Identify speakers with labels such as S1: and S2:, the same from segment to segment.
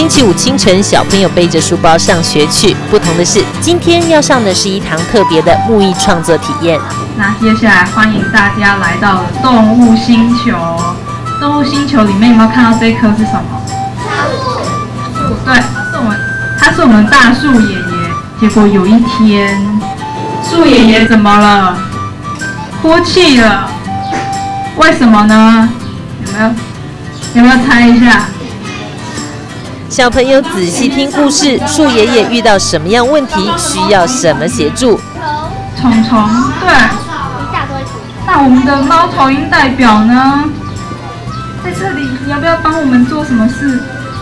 S1: 星期五清晨，小朋友背着书包上学去。不同的是，今天要上的是一堂特别的木艺创作体验。
S2: 那接下来欢迎大家来到了动物星球。动物星球里面有没有看到这棵是什么？树。对，它是我们大树爷爷。结果有一天，树爷爷怎么了？哭泣了。为什么呢？有没有猜一下？
S1: 小朋友仔细听故事，树爷爷遇到什么样问题，需要什么协助？
S2: 虫，对。那我们的猫头鹰代表呢？在这里，你要不要帮我们做什么事？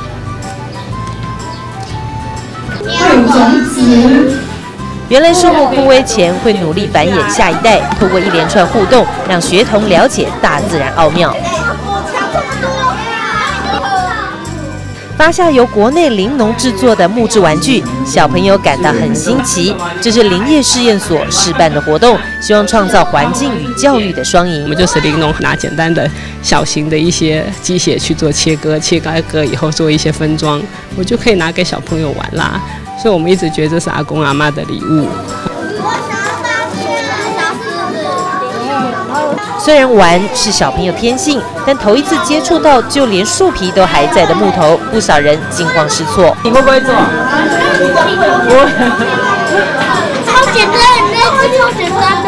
S2: 喂种子。
S1: 原来树木枯萎前会努力繁衍下一代，透过一连串互动，让学童了解大自然奥妙。发下由国内林农制作的木质玩具，小朋友感到很新奇。这是林业试验所试办的活动，希望创造环境与教育的双赢。
S3: 我们就是林农拿简单的小型的一些机械去做切割以后做一些分装，我就可以拿给小朋友玩啦。所以我们一直觉得这是阿公阿嬷的礼物。
S1: 虽然玩是小朋友天性，但头一次接触到就连树皮都还在的木头，不少人惊慌失措。
S3: 你会不会做？
S4: 超简单，那是超简单的。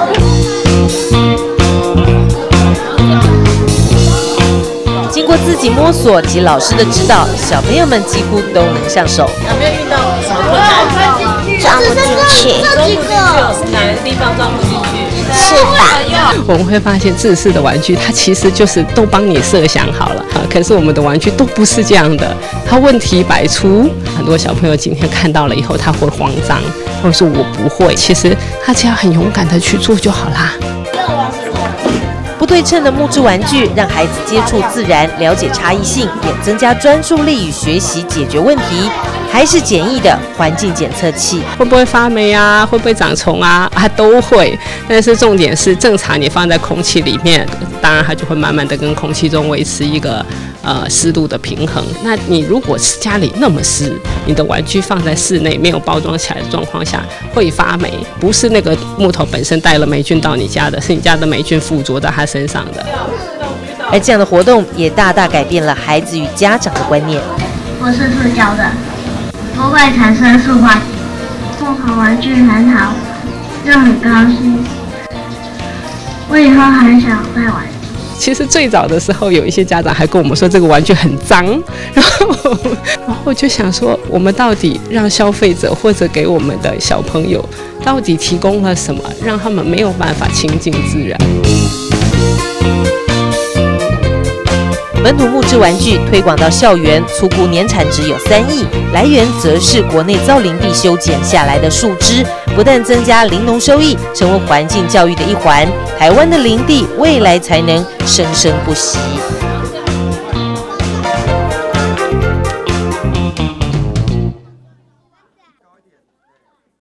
S1: 经过自己摸索及老师的指导，小朋友们几乎都能上手。
S3: 有没有遇到什么困难？
S4: 装不进去。
S3: 哪个地方装不进去？
S4: 翅膀。
S3: 我们会发现自式的玩具，它其实就是都帮你设想好了啊。可是我们的玩具都不是这样的，它问题百出。很多小朋友今天看到了以后，他会慌张，或者说我不会。其实他只要很勇敢的去做就好啦。
S1: 不对称的木质玩具让孩子接触自然，了解差异性，也增加专注力与学习解决问题。还是简易的环境检测器，
S3: 会不会发霉啊？会不会长虫啊？它都会。但是重点是，正常你放在空气里面，当然它就会慢慢的跟空气中维持一个湿度的平衡。那你如果是家里那么湿，你的玩具放在室内没有包装起来的状况下，会发霉。不是那个木头本身带了霉菌到你家的，是你家的霉菌附着在它身上的。
S1: 而这样的活动也大大改变了孩子与家长的观念。
S4: 我是塑胶的，不会产生塑化剂。木头玩具很好，就很高兴。我以后还想再玩。
S3: 其实最早的时候，有一些家长还跟我们说这个玩具很脏，然后就想说，我们到底让消费者或者给我们的小朋友，到底提供了什么，让他们没有办法亲近自然？
S1: 本土木质玩具推广到校园，粗估年产值有3亿，来源则是国内造林地修剪下来的树枝，不但增加林农收益，成为环境教育的一环，台湾的林地未来才能生生不息。